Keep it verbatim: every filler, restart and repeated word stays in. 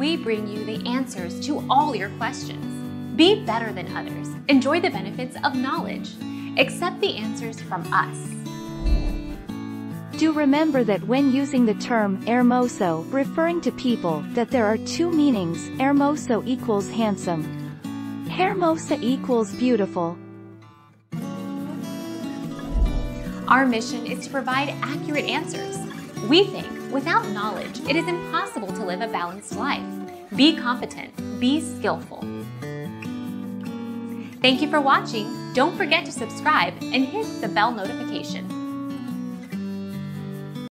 we bring you the answers to all your questions. Be better than others. Enjoy the benefits of knowledge. Accept the answers from us. Do remember that when using the term hermoso, referring to people, that there are two meanings. Hermoso equals handsome. Hermosa equals beautiful. Our mission is to provide accurate answers. We think without knowledge, it is impossible to live a balanced life. Be competent. Be skillful. Thank you for watching. Don't forget to subscribe and hit the bell notification.